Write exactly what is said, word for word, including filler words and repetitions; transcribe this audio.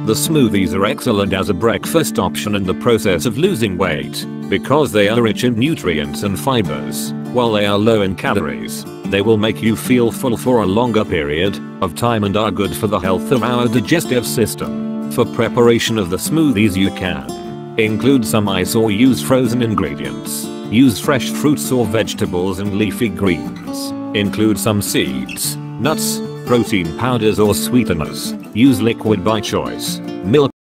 The smoothies are excellent as a breakfast option in the process of losing weight, because they are rich in nutrients and fibers. While they are low in calories, they will make you feel full for a longer period of time and are good for the health of our digestive system. For preparation of the smoothies, you can include some ice or use frozen ingredients. Use fresh fruits or vegetables and leafy greens. Include some seeds, nuts, protein powders or sweeteners. Use liquid by choice. Milk